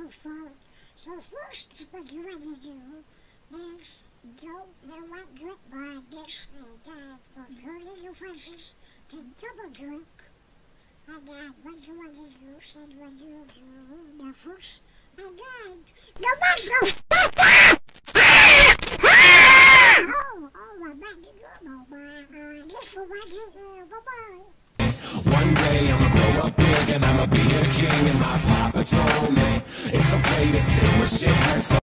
phone. So first, what you want to do is go and what drink by this week. For your little faces to double drink. And what you want to do, said what you do. Now first, and then, the muscle. This will watch it, bye-bye. One day I'ma grow up big and I'ma be a king, and my papa told me it's okay to say what shit hurts.